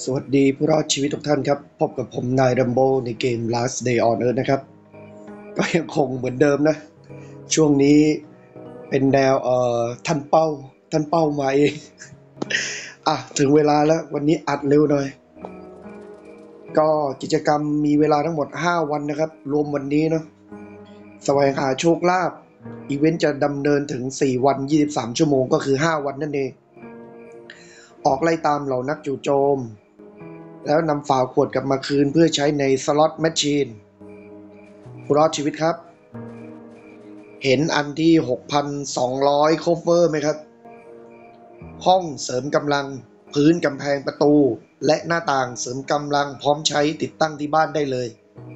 สวัสดีผู้รอดชีวิตทุกท่านครับพบกับผมนายรัมโบในเกม Last Day on Earth นะครับก็ยังคงเหมือนเดิมนะช่วงนี้เป็นแนวท่านเป้ามาเองถึงเวลาแล้ววันนี้อัดเร็วหน่อยก็กิจกรรมมีเวลาทั้งหมด5วันนะครับรวมวันนี้เนาะแสวงหาโชคลาภอีเวนต์จะดำเนินถึง4วัน23ชั่วโมงก็คือ5วันนั่นเองออกไล่ตามเหล่านักจู่โจมแล้วนำฝาขวดกลับมาคืนเพื่อใช้ในสล็อตแมชชีนผู้รอดชีวิตครับเห็นอันที่ 6,200 โคเวอร์ไหมครับห้องเสริมกำลังพื้นกำแพงประตูและหน้าต่างเสริมกำลังพร้อมใช้ติดตั้งที่บ้านได้เลย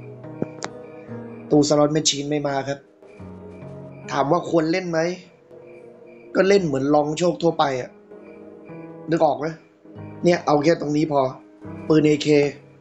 ตู้สล็อตแมชชีนไม่มาครับถามว่าควรเล่นไหมก็เล่นเหมือนลองโชคทั่วไปอะนึกออกไหมเนี่ยเอาแค่ตรงนี้พอปืน AK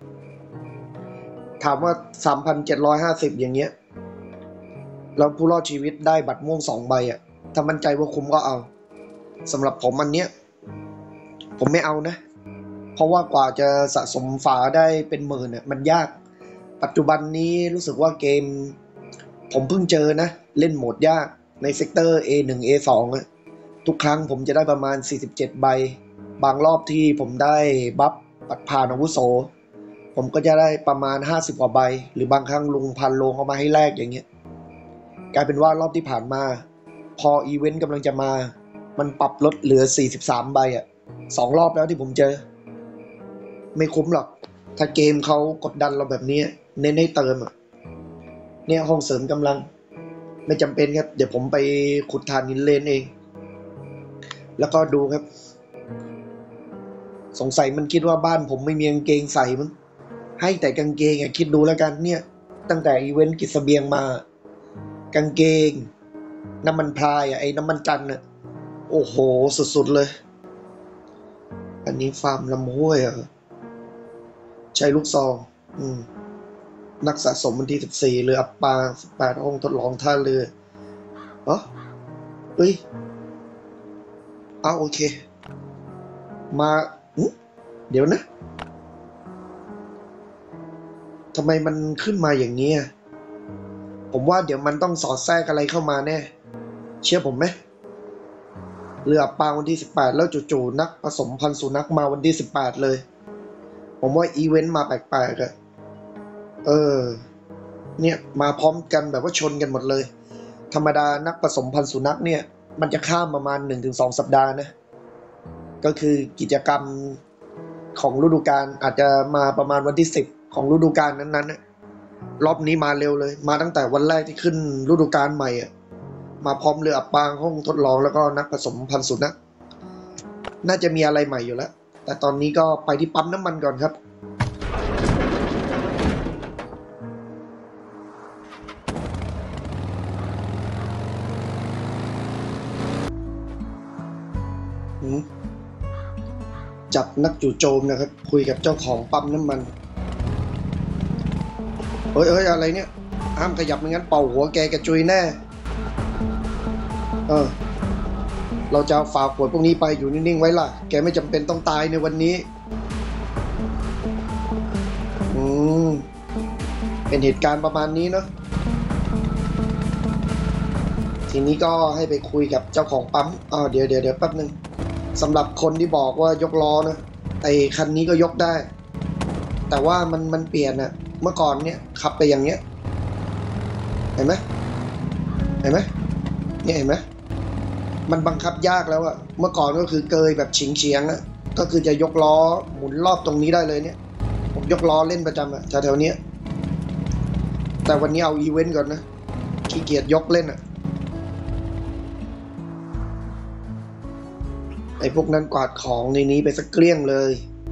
ถามว่า 3,750 อย่างเงี้ยแล้วผู้รอดชีวิตได้บัตรม่วง2ใบอะถ้ามั่นใจว่าคุ้มก็เอาสำหรับผมอันเนี้ยผมไม่เอานะเพราะว่ากว่าจะสะสมฝาได้เป็นหมื่นเนี่ยมันยากปัจจุบันนี้รู้สึกว่าเกมผมเพิ่งเจอนะเล่นโหมดยากในเซกเตอร์ A1 A2 อะทุกครั้งผมจะได้ประมาณ47ใบบางรอบที่ผมได้บัฟปัดผ่านอาวุโสผมก็จะได้ประมาณ50กว่าใบหรือบางครั้งลุงพันลงเอามาให้แลกอย่างเงี้ยกลายเป็นว่ารอบที่ผ่านมาพออีเวนต์กำลังจะมามันปรับลดเหลือ43ใบอ่ะ2รอบแล้วที่ผมเจอไม่คุ้มหรอกถ้าเกมเขากดดันเราแบบนี้เน้นให้เติมอ่ะเนี่ยห้องเสริมกำลังไม่จำเป็นครับเดี๋ยวผมไปขุดฐานหินเลนเองแล้วก็ดูครับสงสัยมันคิดว่าบ้านผมไม่มีกางเกงใส่มั้งให้แต่กางเกงอ่ะคิดดูแล้วกันเนี่ยตั้งแต่อีเวนต์กิจเสบียงมากางเกงน้ำมันพรายไอ้น้ำมันจันทร์อ่ะโอ้โหสุดๆเลยอันนี้ฟาร์มลำห้วยใช้ลูกซองนักสะสมวันที่14เรืออับปาง18ห้องทดลองท่าเรือเฮ้ยโอเคมาเดี๋ยวนะทำไมมันขึ้นมาอย่างนี้ผมว่าเดี๋ยวมันต้องสอดแทรกอะไรเข้ามาแน่เชื่อผมไหมเรืออับปางวันที่18แล้วจู่ๆนักผสมพันธุ์สุนัขมาวันที่18เลยผมว่าอีเวนต์มาแปลกๆเนี่ยมาพร้อมกันแบบว่าชนกันหมดเลยธรรมดานักผสมพันธุ์สุนัขเนี่ยมันจะข้ามประมาณ 1-2 สัปดาห์นะก็คือกิจกรรมของฤดูกาลอาจจะมาประมาณวันที่10ของฤดูกาลนั้นๆรอบนี้มาเร็วเลยมาตั้งแต่วันแรกที่ขึ้นฤดูกาลใหม่มาพร้อมเรืออับปางห้องทดลองแล้วก็นักผสมพันธุ์สุนัขน่าจะมีอะไรใหม่อยู่แล้วแต่ตอนนี้ก็ไปที่ปั๊มน้ำมันก่อนครับจับนักจู่โจมนะครับคุยกับเจ้าของปั๊มน้ำมันเฮ้ยอะไรเนี่ยห้ามขยับไม่งั้นเป่าหัวแกกระจุยแน่เราจะฝากขวดพวกนี้ไปอยู่นิ่งๆไว้ล่ะแกไม่จำเป็นต้องตายในวันนี้เป็นเหตุการณ์ประมาณนี้เนาะทีนี้ก็ให้ไปคุยกับเจ้าของปั๊มเดี๋ยวแป๊บนึงสำหรับคนที่บอกว่ายกล้อนะไอ้คันนี้ก็ยกได้แต่ว่ามันเปลี่ยนอะเมื่อก่อนเนี่ยขับไปอย่างเงี้ยเห็นไหมเนี่ยเห็นไหมมันบังคับยากแล้วอะเมื่อก่อนก็คือเกยแบบเฉียงอะก็คือจะยกล้อหมุนรอบตรงนี้ได้เลยเนี่ยผมยกล้อเล่นประจำอะแถวๆนี้แต่วันนี้เอาอีเวนต์ก่อนนะขี้เกียจยกเล่นอะไอ้พวกนั้นกวาดของในนี้ไปสักเกลี้ยงเลย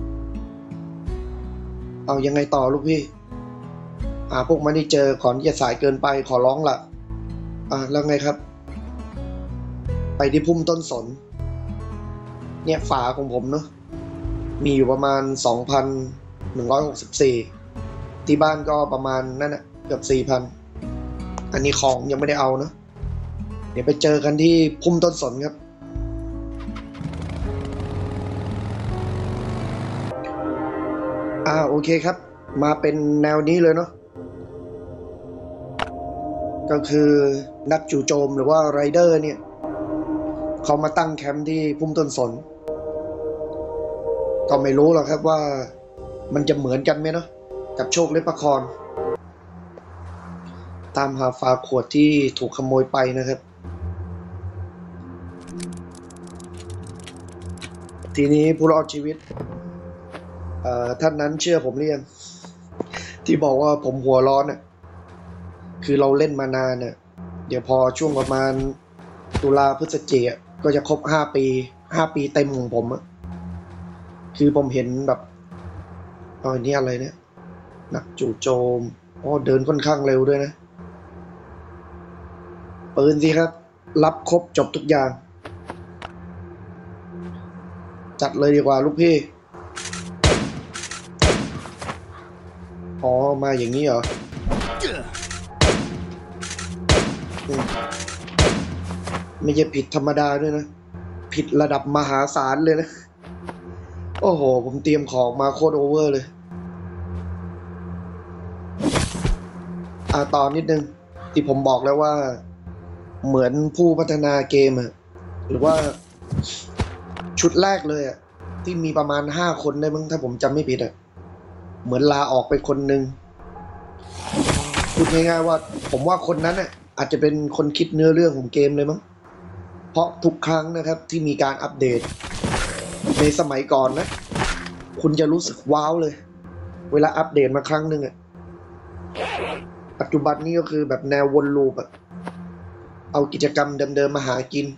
เอายังไงต่อลูกพี่พวกมันได้เจอก่อนที่จะสายเกินไปขอร้องล่ะแล้วไงครับไปที่พุ่มต้นสนเนี่ยฝาของผมเนาะมีอยู่ประมาณ 2,164 ที่บ้านก็ประมาณนั่นนะเกือบ 4,000 อันนี้ของยังไม่ได้เอาเนาะเดี๋ยวไปเจอกันที่พุ่มต้นสนครับโอเคครับมาเป็นแนวนี้เลยเนาะก็คือนักจู่โจมหรือว่าไรเดอร์เนี่ยเขามาตั้งแคมป์ที่พุ่มต้นสนก็ไม่รู้หรอกครับว่ามันจะเหมือนกันไหมเนาะกับโชคเล็บประคอนตามหาฝาขวดที่ถูกขโมยไปนะครับทีนี้ผู้รอดชีวิตท่านนั้นเชื่อผมหรือยังที่บอกว่าผมหัวร้อนน่ะคือเราเล่นมานานน่ะเดี๋ยวพอช่วงประมาณตุลาพฤศจิกายนก็จะครบ5 ปีเต็มของผมอะคือผมเห็นแบบนี่อะไรเนี่ยนักจู่โจมเดินค่อนข้างเร็วด้วยนะปืนสิครับรับครบจบทุกอย่างจัดเลยดีกว่าลูกพี่มาอย่างนี้เหรอไม่ใช่ผิดธรรมดาด้วยนะผิดระดับมหาศาลเลยนะโอ้โหผมเตรียมของมาโคตรโอเวอร์เลยตอนนิดนึงที่ผมบอกแล้วว่าเหมือนผู้พัฒนาเกมอะหรือว่าชุดแรกเลยอะที่มีประมาณ5 คนได้มั้งถ้าผมจำไม่ผิดอะเหมือนลาออกไปคนหนึ่งพูดง่ายๆว่าผมว่าคนนั้นน่ะอาจจะเป็นคนคิดเนื้อเรื่องของเกมเลยมั้งเพราะทุกครั้งนะครับที่มีการอัปเดตในสมัยก่อนนะคุณจะรู้สึกว้าวเลยเวลาอัปเดตมาครั้งหนึ่งอะปัจจุบันนี้ก็คือแบบแนววนลูปอะเอากิจกรรมเดิมๆมาหากิน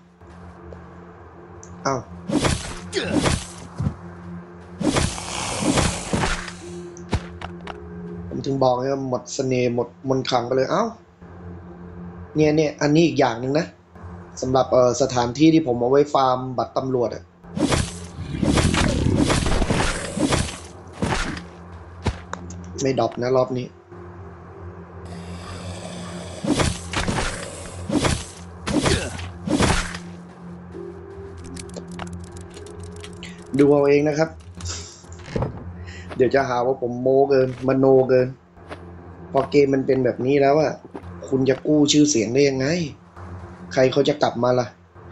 ผมถึงบอกว่าหมดเสน่ห์หมดมนต์ขลังไปเลยเนี่ยอันนี้อีกอย่างหนึ่งนะสำหรับสถานที่ที่ผมเอาไว้ฟาร์มบัตรตำรวจอะไม่ดรอปนะรอบนี้ดูเอาเองนะครับเดี๋ยวจะหาว่าผมโม้เกินมโนเกินพอเกมมันเป็นแบบนี้แล้วอะคุณจะกู้ชื่อเสียงได้ยังไงใครเขาจะกลับมาล่ะ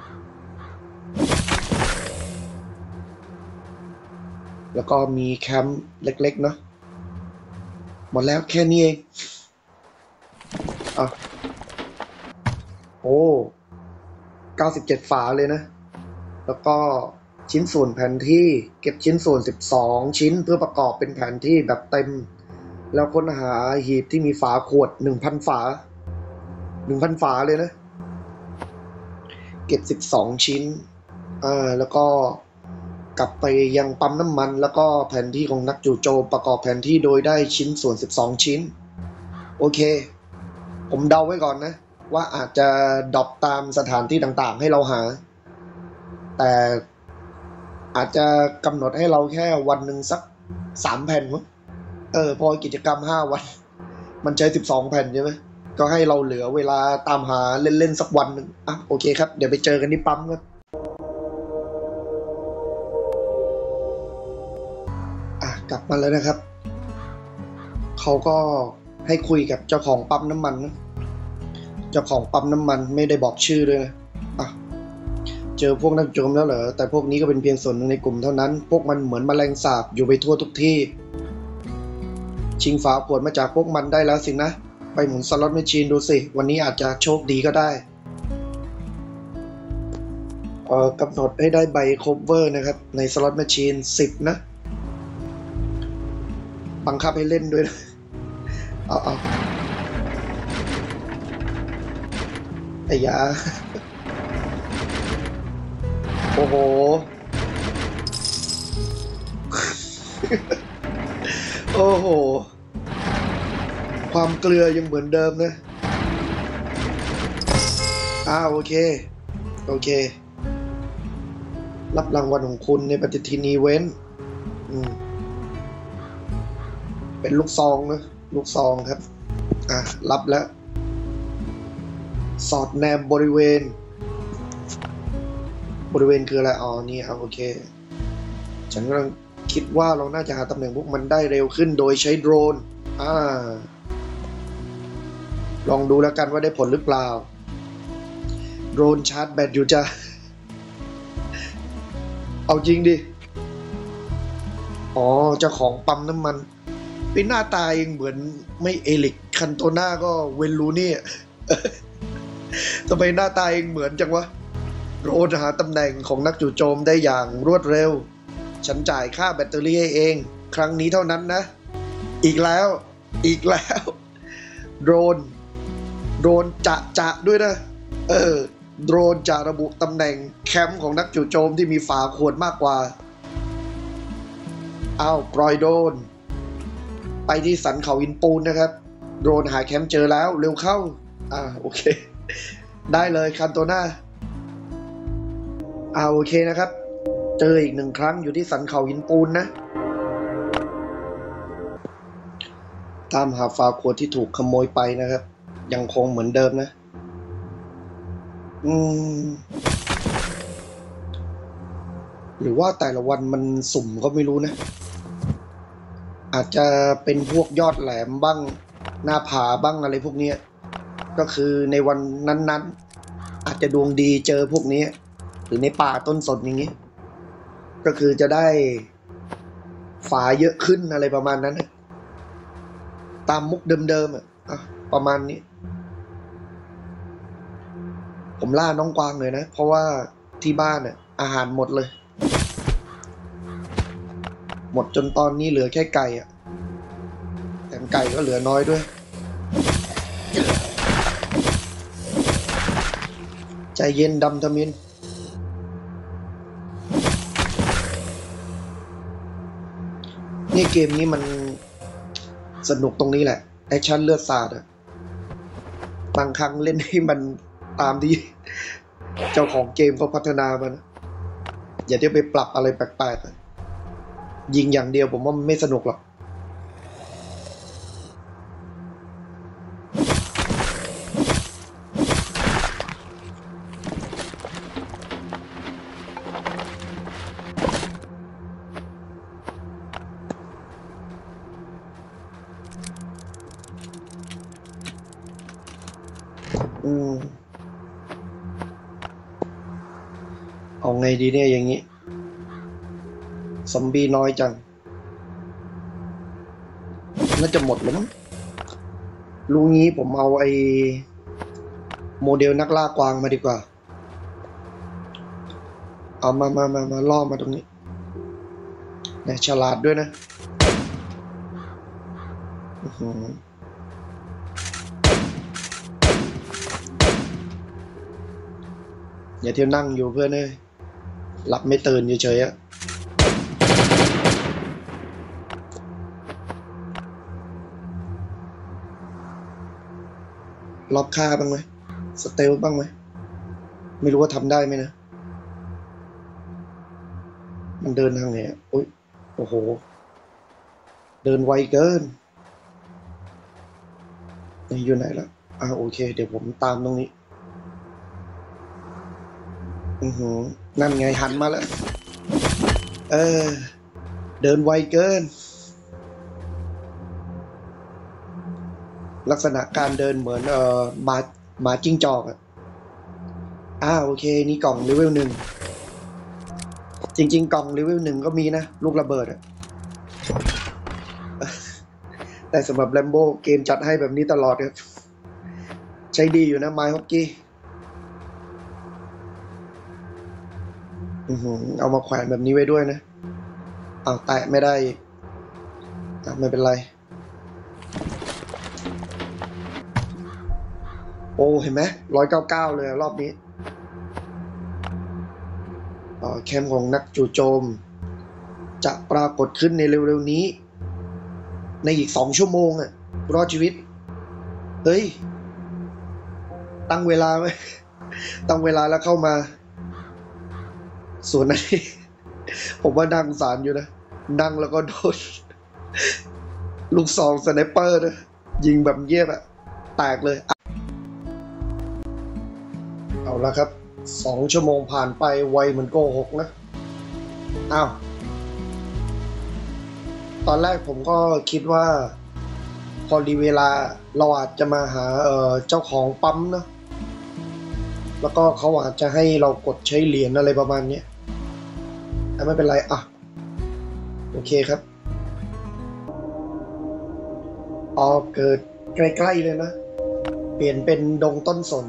แล้วก็มีแคมป์เล็กๆเนาะหมดแล้วแค่นี้เอง97 ฝาเลยนะแล้วก็ชิ้นส่วนแผนที่เก็บชิ้นส่วน12 ชิ้นเพื่อประกอบเป็นแผนที่แบบเต็มแล้วค้นหาหีบที่มีฝาขวด 1,000 ฝา 1,000 ฝาเลยนะเก็บ12 ชิ้นแล้วก็กลับไปยังปั๊มน้ำมันแล้วก็แผนที่ของนักจู่โจมประกอบแผนที่โดยได้ชิ้นส่วน12 ชิ้นโอเคผมเดาไว้ก่อนนะว่าอาจจะดรอปตามสถานที่ต่างๆให้เราหาแต่อาจจะกำหนดให้เราแค่วันหนึ่งสัก3 แผ่นมั้งพอกิจกรรม5 วันมันใช้12 แผ่นใช่ไหมก็ให้เราเหลือเวลาตามหาเล่นๆสักวันหนึ่งโอเคครับเดี๋ยวไปเจอกันที่ปั๊มครับกลับมาแล้วนะครับเขาก็ให้คุยกับเจ้าของปั๊มน้ำมันนะเจ้าของปั๊มน้ำมันไม่ได้บอกชื่อด้วยนะเจอพวกนักโจมแล้วเหรอแต่พวกนี้ก็เป็นเพียงส่วนหนึ่งในกลุ่มเท่านั้นพวกมันเหมือนแมลงสาบอยู่ไปทั่วทุกที่ชิงฝาขวดมาจากพวกมันได้แล้วสินะไปหมุนสล็อตแมชชีนดูสิวันนี้อาจจะโชคดีก็ได้กำหนดให้ได้ใบโคเวอร์นะครับในสล็อตแมชชีน10นะบังคับให้เล่นด้วยนะไอ้ยาโอ้โหโอ้โหความเกลือยังเหมือนเดิมนะโอเครับรางวัลของคุณในปฏิทินอีเวนต์เป็นลูกซองนะลูกซองครับรับแล้วสอดแนมบริเวณคืออะไรนี่โอเคฉันกำลังคิดว่าเราน่าจะหาตำแหน่งพวกมันได้เร็วขึ้นโดยใช้โดรนลองดูแล้วกันว่าได้ผลหรือเปล่าโดรนชาร์จแบตอยู่จ้ะเอาจริงดิอ๋อเจ้าของปั๊มน้ำมันเป็นหน้าตาเองเหมือนไม่เอลิกคันโตน่าก็เวนรูนี่ทำไมหน้าตาเองเหมือนจังวะโดรนหาตำแหน่งของนักจู่โจมได้อย่างรวดเร็วฉันจ่ายค่าแบตเตอรี่ให้เองครั้งนี้เท่านั้นนะอีกแล้วโดรนจะด้วยนะโดรนจะระบุตำแหน่งแคมป์ของนักจู่โจมที่มีฝาขวดมากกว่าปล่อยโดรนไปที่สันเขาหินปูนนะครับโดรนหาแคมป์เจอแล้วเร็วเข้าโอเคได้เลยคันโตน่าโอเคนะครับเจออีก1 ครั้งอยู่ที่สันเขาหินปูนนะตามหาฝาขวดที่ถูกขโมยไปนะครับยังคงเหมือนเดิมนะหรือว่าแต่ละวันมันสุ่มก็ไม่รู้นะอาจจะเป็นพวกยอดแหลมบ้างหน้าผาบ้างอะไรพวกนี้ก็คือในวันนั้นๆอาจจะดวงดีเจอพวกนี้หรือในป่าต้นสนอย่างนี้ก็คือจะได้ฝาเยอะขึ้นอะไรประมาณนั้นตามมุกเดิมๆประมาณนี้ผมล่าน้องกวางเลยนะเพราะว่าที่บ้านอาหารหมดเลยหมดจนตอนนี้เหลือแค่ไก่แต่ไก่ก็เหลือน้อยด้วยใจเย็นดำทมินนี่เกมนี้มันสนุกตรงนี้แหละแอคชั่นเลือดสาดบางครั้งเล่นให้มันตามที่เจ้าของเกมเขาพัฒนามันอย่าได้ไปปรับอะไรแปลกๆยิงอย่างเดียวผมว่ามันไม่สนุกหรอกเอาไงดีเนี่ยอย่างนี้ซอมบี้น้อยจังน่าจะหมดแล้วมั้งรู้งี้ผมเอาโมเดลนักล่ากวางมาดีกว่าเอามาล่อมาตรงนี้เนี่ยฉลาดด้วยนะอย่าเที่ยวนั่งอยู่เพื่อนเลยหลับไม่ตื่นเฉยๆล็อกค่าบ้างไหมสเตลบ้างไหมไม่รู้ว่าทำได้ไหมนะมันเดินทางไหนโอ้โหเดินไวเกินอยู่ไหนแล้วโอเคเดี๋ยวผมตามตรงนี้นั่นไงหันมาแล้วเดินไวเกินลักษณะการเดินเหมือนหมาจิ้งจอกโอเคนี่กล่องเลเวล 1จริงๆกล่องเลเวล 1ก็มีนะลูกระเบิดแต่สำหรับแรมโบ้เกมจัดให้แบบนี้ตลอดครับใช้ดีอยู่นะไม้ฮอกกี้เอามาแขวนแบบนี้ไว้ด้วยนะแตะไม่ได้ไม่เป็นไรโอ้เห็นไหม199เลยรอบนี้แคมป์ของนักจู่โจมจะปรากฏขึ้นในเร็วๆนี้ในอีก2 ชั่วโมงรอดชีวิตเฮ้ยตั้งเวลาไว้ตั้งเวลาแล้วเข้ามาส่วนนี้ผมว่าดังสารอยู่นะดังแล้วก็โดนลูกซองสไนเปอร์นะยิงแบบเยียบแตกเลยเอาละครับ2 ชั่วโมงผ่านไปไวเหมือนโกหกนะตอนแรกผมก็คิดว่าพอดีเวลาเราอาจจะมาหาเจ้าของปั๊มเนาะแล้วก็เขาอาจจะให้เรากดใช้เหรียญอะไรประมาณนี้แต่ไม่เป็นไรอ่ะโอเคครับอ๋อเกิดใกล้ๆเลยนะเปลี่ยนเป็นดงต้นสน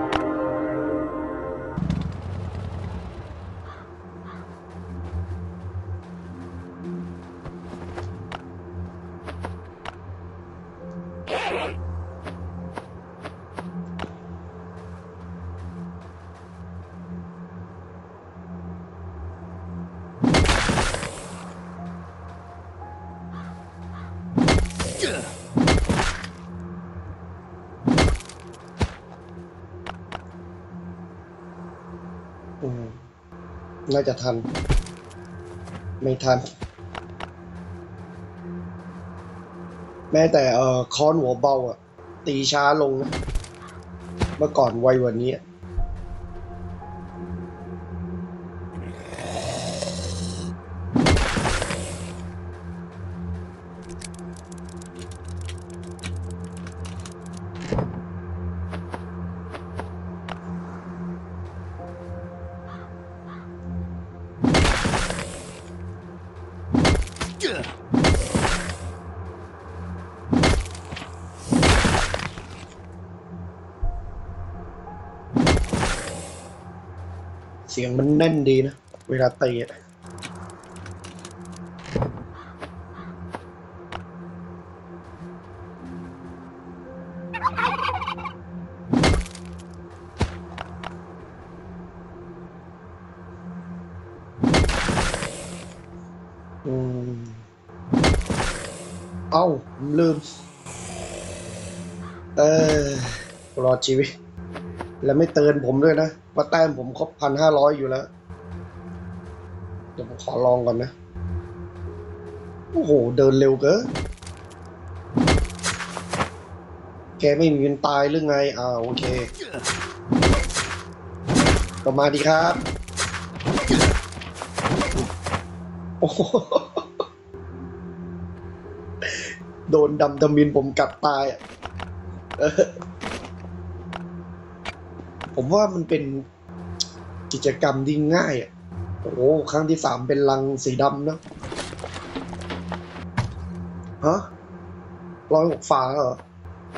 น่าจะทันไม่ทันแม้แต่ค้อนหัวเบาอ่ะตีช้าลงนะเมื่อก่อนไวกว่านี้เสียงมันแน่นดีนะเวลาตีอ่ะเอ้าผมลืมเออรอดชีวิตแล้วไม่เตือนผมด้วยนะว่าแต้มผมครบ1,500อยู่แล้วเดี๋ยวผมขอลองก่อนนะโอ้โหเดินเร็วเกินแกไม่มีเงินตายหรือไงโอเคก็มาดีครับโอ้โหโดนดำทมินผมกัดตายอ่ะผมว่ามันเป็นกิจกรรมที่ง่ายอ่ะโอ้โหครั้งที่3เป็นลังสีดำนะฮะ106 ฝาเหรอ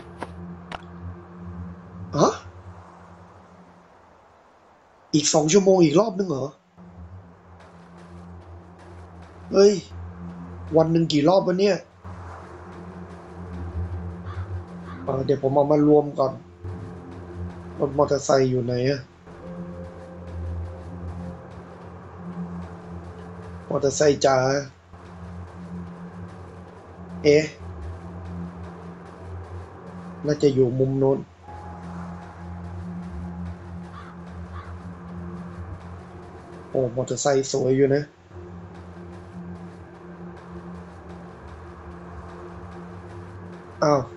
ฮะอีก2 ชั่วโมงอีกรอบนึงเหรอเฮ้ยวันหนึ่งกี่รอบวะเนี่ยเดี๋ยวผมเอามารวมก่อนรถมอเตอร์ไซค์อยู่ไหนอะมอเตอร์ไซค์จ๋าเอ๊ะน่าจะอยู่มุมโน้นโอ้มอเตอร์ไซค์สวยอยู่นะอ้าว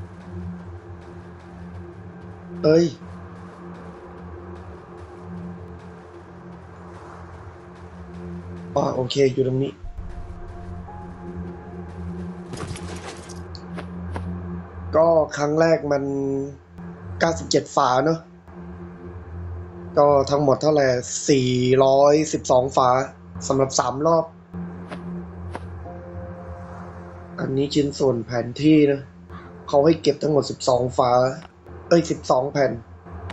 เอ้ยโอเคอยู่ตรงนี้ก็ครั้งแรกมัน97 ฝาเนอะก็ทั้งหมดเท่าไหร่412 ฝาสำหรับ3 รอบอันนี้ชิ้นส่วนแผนที่นะเขาให้เก็บทั้งหมด12 ฝา12 แผ่น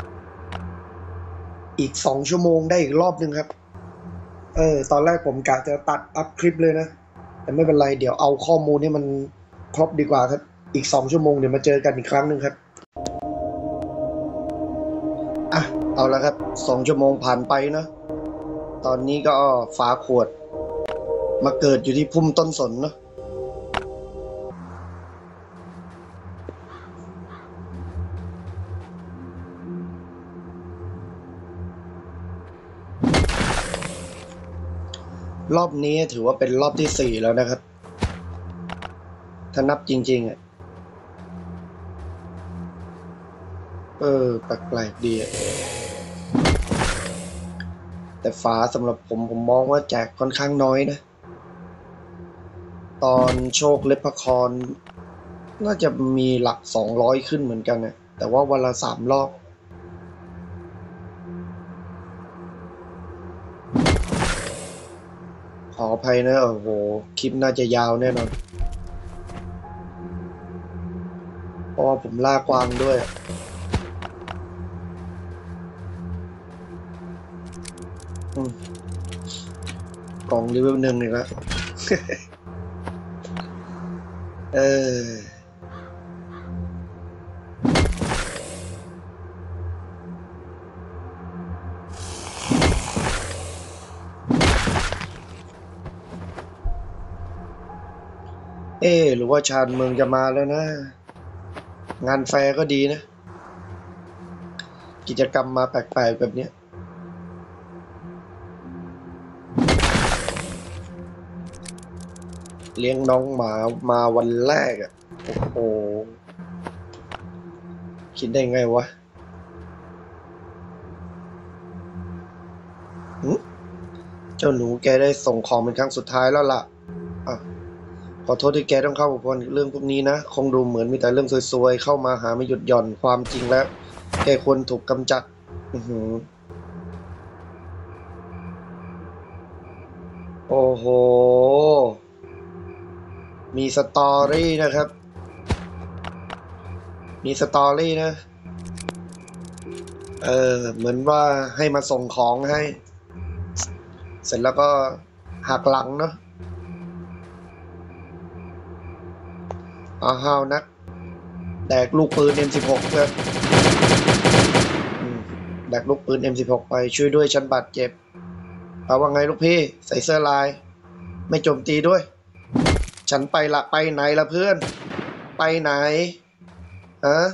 อีก2 ชั่วโมงได้อีกรอบนึงครับตอนแรกผมกะจะตัดอัพคลิปเลยนะแต่ไม่เป็นไรเดี๋ยวเอาข้อมูลให้มันครบดีกว่าครับอีก2 ชั่วโมงเดี๋ยวมาเจอกันอีกครั้งนึงครับเอาละครับ2 ชั่วโมงผ่านไปนะตอนนี้ก็ฝาขวดมาเกิดอยู่ที่พุ่มต้นสนเนาะรอบนี้ถือว่าเป็นรอบที่4แล้วนะครับถ้านับจริงๆแปลกๆดีแต่ฝาสำหรับผมมองว่าแจกค่อนข้างน้อยนะตอนโชคเล็บพครน่าจะมีหลัก200ขึ้นเหมือนกันนะแต่ว่าวันละ3 รอบขออภัยนะโอ้โหคลิปน่าจะยาวแน่นอนเพราะว่าผมล่ากวางด้วยกล่องรีวิว1อีกแล้ว เออหรือว่าชานเมืองจะมาแล้วนะ งานแฟร์ก็ดีนะ กิจกรรมมาแปลกๆแบบนี้เลี้ยงน้องหมามาวันแรกอ่ะโอ้โหคิดได้ไงวะเจ้าหนูแกได้ส่งของเป็นครั้งสุดท้ายแล้วล่ะอ่ะขอโทษที่แกต้องเข้ากับเรื่องพวกนี้นะคงดูเหมือนมีแต่เรื่องซวยๆเข้ามาหาไม่หยุดหย่อนความจริงแล้วแกควรถูกกำจัดโอ้โหมีสตอรี่นะครับ มีสตอรี่นะเหมือนว่าให้มาส่งของให้ เสร็จแล้วก็หักหลังเนาะห้าวนักแดกลูกปืน M16 ครับแดกลูกปืน M16 ไปช่วยด้วยฉันบาดเจ็บเอาว่าไงลูกพี่ใส่เสื้อลายไม่โจมตีด้วยฉันไปละไปไหนละเพื่อนไปไหนฮะ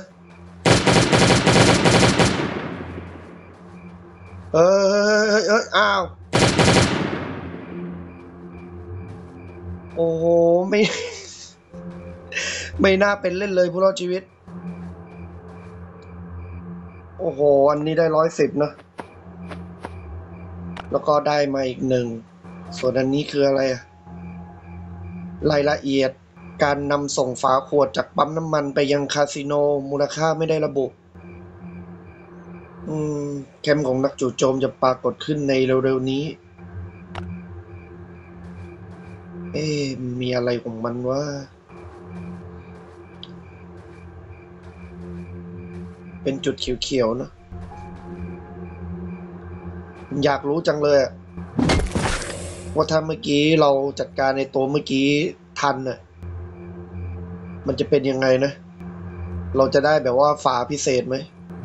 อ้าวโอ้โหไม่ไม่น่าเป็นเล่นเลยผู้รอดชีวิตโอ้โหอันนี้ได้110นะแล้วก็ได้มาอีก1ส่วนอันนี้คืออะไรอะรายละเอียดการนำส่งฝาขวดจากปั๊มน้ำมันไปยังคาสิโนมูลค่าไม่ได้ระบุแคมป์ของนักจู่โจมจะปรากฏขึ้นในเร็วๆนี้มีอะไรของมันวะเป็นจุดเขียวๆนะอยากรู้จังเลยว่าถ้าเมื่อกี้เราจัดการในตัวเมื่อกี้ทันน่ะมันจะเป็นยังไงนะเราจะได้แบบว่าฝาพิเศษไหม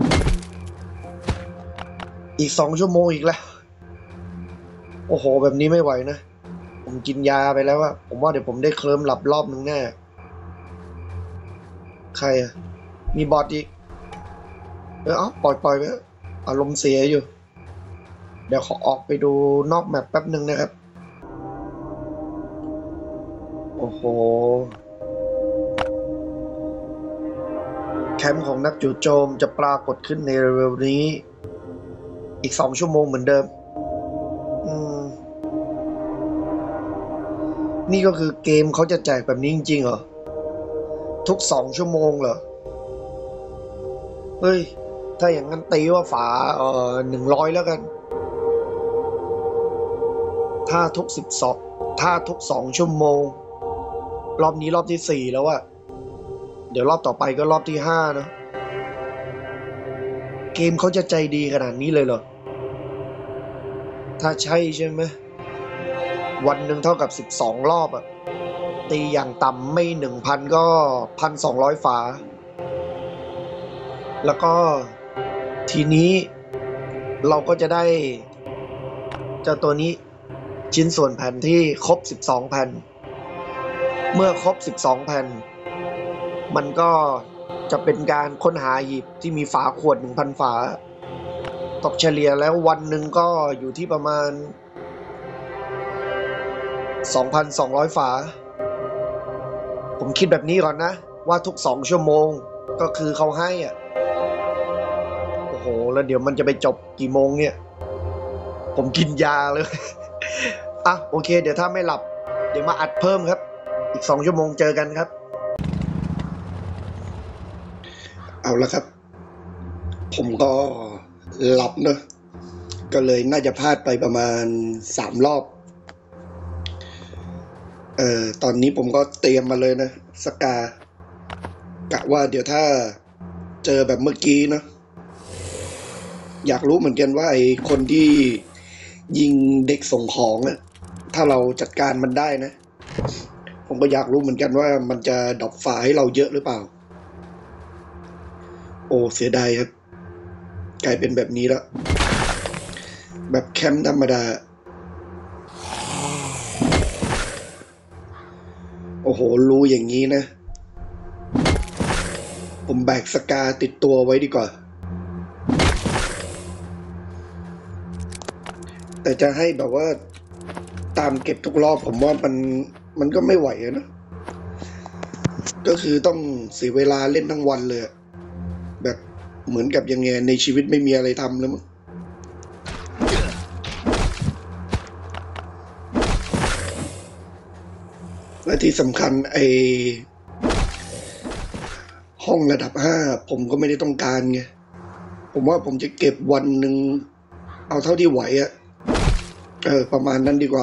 อีก2 ชั่วโมงอีกแล้วโอ้โหแบบนี้ไม่ไหวนะผมกินยาไปแล้วอะผมว่าเดี๋ยวผมได้เคลิ้มหลับรอบนึงแน่ใครอะมีบอทอีกปล่อยไปอารมณ์เสียอยู่เดี๋ยวขอออกไปดูนอกแมปแป๊บนึงนะครับโอ้โหแคมป์ของนักจู่โจมจะปรากฏขึ้นในเร็วๆนี้อีก2 ชั่วโมงเหมือนเดิมนี่ก็คือเกมเขาจะแจกแบบนี้จริงๆเหรอทุก2 ชั่วโมงเหรอเฮ้ยถ้าอย่างนั้นตีว่าฝา100แล้วกันถ้าทุก2 ชั่วโมงรอบนี้รอบที่4แล้วอะเดี๋ยวรอบต่อไปก็รอบที่5นะเกมเขาจะใจดีขนาดนี้เลยเหรอถ้าใช่ไหมวันหนึ่งเท่ากับ12 รอบอะตีอย่างต่ำไม่ 1,000 ก็ 1,200 ฝาแล้วก็ทีนี้เราก็จะได้เจ้าตัวนี้ชิ้นส่วนแผ่นที่ครบ12 แผ่นเมื่อครบ12 แผ่นมันก็จะเป็นการค้นหาหีบที่มีฝาขวด 1,000 ฝาตกเฉลี่ยแล้ววันหนึ่งก็อยู่ที่ประมาณ 2,200 ฝาผมคิดแบบนี้ก่อนนะว่าทุก2 ชั่วโมงก็คือเขาให้โอ้โหแล้วเดี๋ยวมันจะไปจบกี่โมงเนี่ยผมกินยาเลยโอเคเดี๋ยวถ้าไม่หลับเดี๋ยวมาอัดเพิ่มครับอีก2 ชั่วโมงเจอกันครับเอาละครับผมก็หลับเนอะก็เลยน่าจะพลาดไปประมาณ3 รอบตอนนี้ผมก็เตรียมมาเลยนะสกากะว่าเดี๋ยวถ้าเจอแบบเมื่อกี้นะอยากรู้เหมือนกันว่าไอ้คนที่ยิงเด็กส่งของอะถ้าเราจัดการมันได้นะผมก็อยากรู้เหมือนกันว่ามันจะดรอปไฟล์ให้เราเยอะหรือเปล่าโอ้เสียดายครับกลายเป็นแบบนี้แล้วแบบแคมป์ธรรมดาโอ้โหรู้อย่างนี้นะผมแบกสกาติดตัวไว้ดีกว่าแต่จะให้แบบว่าตามเก็บทุกรอบผมว่ามันก็ไม่ไหวนะก็คือต้องเสียเวลาเล่นทั้งวันเลยแบบเหมือนกับยังไงในชีวิตไม่มีอะไรทำแล้วมั้งและที่สำคัญไอห้องระดับ5ผมก็ไม่ได้ต้องการไงผมว่าผมจะเก็บวันหนึ่งเอาเท่าที่ไหวอะประมาณนั้นดีกว่า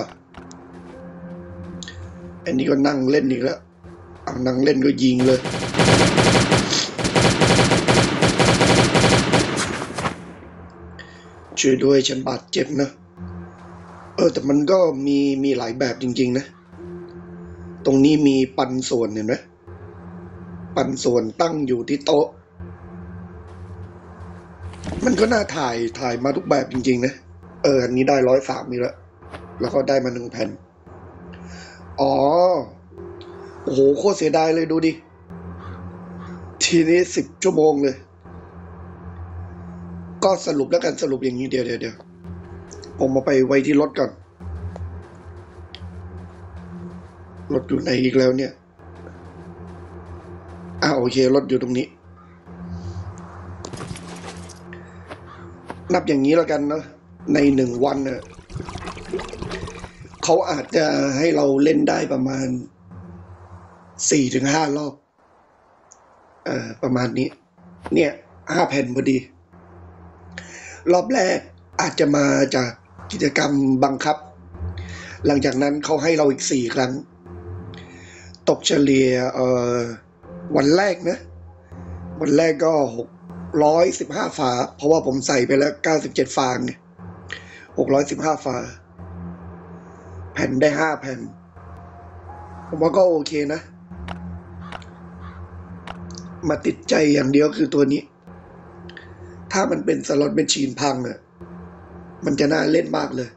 อันนี้ก็นั่งเล่นอีกแล้วเอานั่งเล่นก็ยิงเลยช่วยด้วยฉันบาดเจ็บนะแต่มันก็มีหลายแบบจริงๆนะตรงนี้มีปันส่วนเห็นไหมปันส่วนตั้งอยู่ที่โต๊ะมันก็น่าถ่ายมาทุกแบบจริงๆนะอันนี้ได้103นี่แล้วก็ได้มา1 แผ่นอ๋อโอ้โหโคตรเสียดายเลยดูดิทีนี้10 ชั่วโมงเลยก็สรุปแล้วกันสรุปอย่างนี้เดี๋ยวผมมาไปไว้ที่รถก่อนรถอยู่ไหนอีกแล้วเนี่ยโอเครถอยู่ตรงนี้นับอย่างนี้แล้วกันเนาะใน1 วันเน่ะเขาอาจจะให้เราเล่นได้ประมาณ4 ถึง 5 รอบประมาณนี้เนี่ย5 แผ่นพอดีรอบแรกอาจจะมาจากกิจกรรมบังคับหลังจากนั้นเขาให้เราอีก4 ครั้งตกเฉลี่ยวันแรกนะวันแรกก็615 ฝาเพราะว่าผมใส่ไปแล้ว97 ฟางเนี่ย615 ฝาแผ่นได้5 แผ่นผมว่าก็โอเคนะมาติดใจอย่างเดียวคือตัวนี้ถ้ามันเป็นสล็อตแมชชีนพังมันจะน่าเล่นมากเลย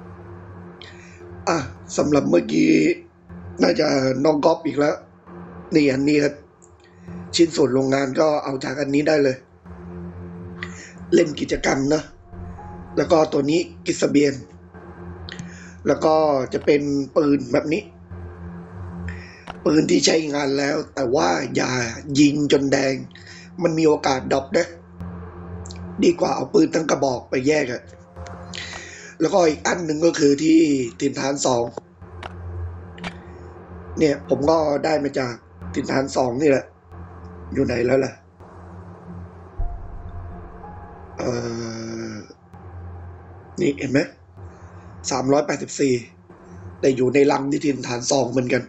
สำหรับเมื่อกี้น่าจะน้องก๊อปอีกแล้วนี่อันนี้ครับชิ้นส่วนโรงงานก็เอาจากอันนี้ได้เลยเล่นกิจกรรมนะแล้วก็ตัวนี้กิสเบียนแล้วก็จะเป็นปืนแบบนี้ปืนที่ใช้งานแล้วแต่ว่าอย่ายิงจนแดงมันมีโอกาสดรอปนะดีกว่าเอาปืนทั้งกระบอกไปแยกแล้วก็อีกอันหนึ่งก็คือที่ถิ่นฐาน2เนี่ยผมก็ได้มาจากถิ่นฐาน2นี่แหละอยู่ไหนแล้วล่ะนี่เห็นไหม384แต่อยู่ในลังที่ถิ่นฐาน2เหมือนกัน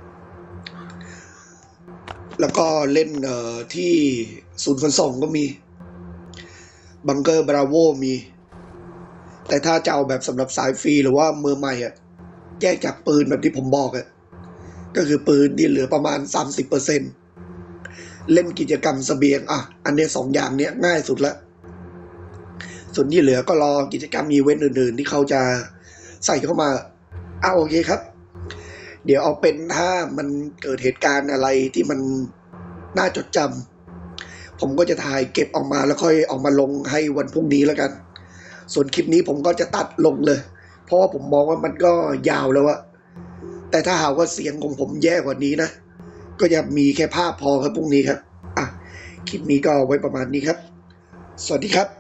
แล้วก็เล่นที่ศูนย์ขนส่งก็มีบังเกอร์บราโวมีแต่ถ้าจะเอาแบบสำหรับสายฟรีหรือว่ามือใหม่แยกจากปืนแบบที่ผมบอกก็คือปืนที่เหลือประมาณ 30%เล่นกิจกรรมเสบียงอันนี้2 อย่างเนี้ยง่ายสุดละส่วนที่เหลือก็รอกิจกรรมอีเวนต์อื่นๆที่เขาจะใส่เข้ามาโอเคครับเดี๋ยวเอาเป็นถ้ามันเกิดเหตุการณ์อะไรที่มันน่าจดจำผมก็จะถ่ายเก็บออกมาแล้วค่อยออกมาลงให้วันพรุ่งนี้แล้วกันส่วนคลิปนี้ผมก็จะตัดลงเลยเพราะว่าผมมองว่ามันก็ยาวแล้วแต่ถ้าหากว่าเสียงของผมแย่กว่านี้นะก็จะมีแค่ภาพพอครับพรุ่งนี้ครับคลิปนี้ก็ไว้ประมาณนี้ครับสวัสดีครับ